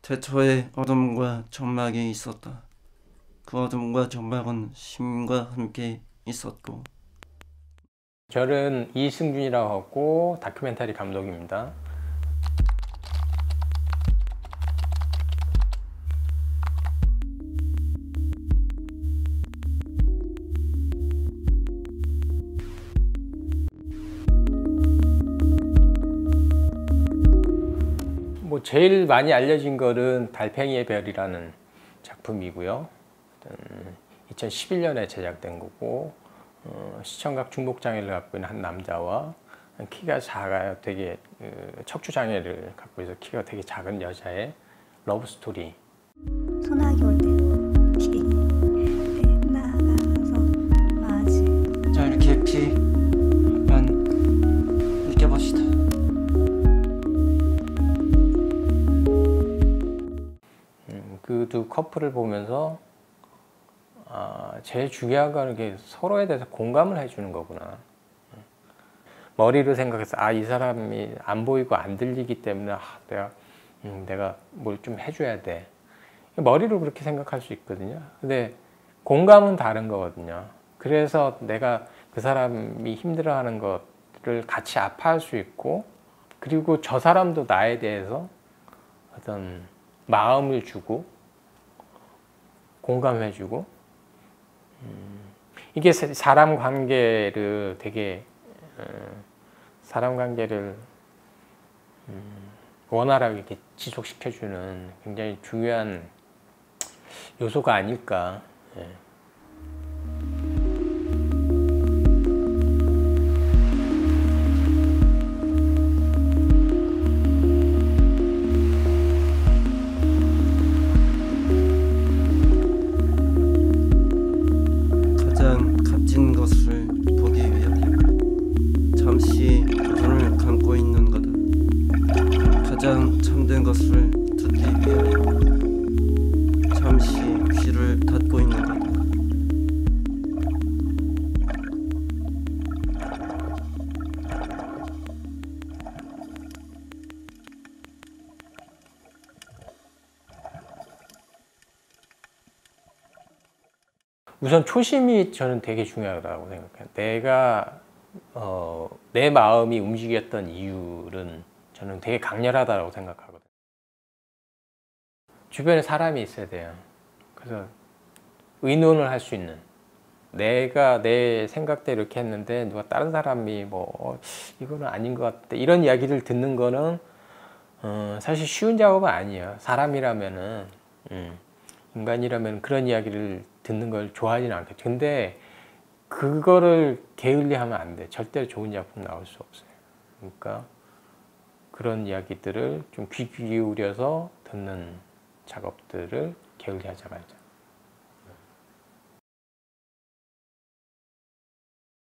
태초에 어둠과 점막이 있었다. 그 어둠과 점막은 신과 함께 있었고. 저는 이승준이라고 하고 다큐멘터리 감독입니다. 제일 많이 알려진 거는 달팽이의 별이라는 작품이고요. 2011년에 제작된 거고, 시청각 중복장애를 갖고 있는 한 남자와 키가 작아요. 되게 척추장애를 갖고 있어서 키가 되게 작은 여자의 러브 스토리. 소나기 올 때 비행기 나가서 맞이. 자, 이렇게 피 한번 느껴봅시다. 그 두 커플을 보면서 제일 중요한 거는 이게 서로에 대해서 공감을 해주는 거구나. 머리로 생각해서 이 사람이 안 보이고 안 들리기 때문에 내가 뭘 좀 해줘야 돼. 머리로 그렇게 생각할 수 있거든요. 근데 공감은 다른 거거든요. 그래서 내가 그 사람이 힘들어하는 것을 같이 아파할 수 있고, 그리고 저 사람도 나에 대해서 어떤 마음을 주고 공감해주고, 이게 사람 관계를 원활하게 이렇게 지속시켜주는 굉장히 중요한 요소가 아닐까. 가장 값진 것을 보기 위하여 잠시 눈을 감고 있는 거다. 가장 참된 것을 듣기 위하여 잠시 귀를 닫고 있는 거다. 우선 초심이 저는 되게 중요하다고 생각해요. 내가 내 마음이 움직였던 이유는 저는 되게 강렬하다고 생각하거든요. 주변에 사람이 있어야 돼요. 그래서 의논을 할 수 있는, 내가 내 생각대로 이렇게 했는데 누가 다른 사람이 이거는 아닌 것 같아, 이런 이야기를 듣는 거는 사실 쉬운 작업은 아니에요. 사람이라면은 인간이라면 그런 이야기를 듣는 걸 좋아하지는 않겠죠. 근데 그거를 게을리하면 안 돼. 절대로 좋은 작품 나올 수 없어요. 그러니까 그런 이야기들을 좀 귀 기울여서 듣는 작업들을 게을리하지 말자.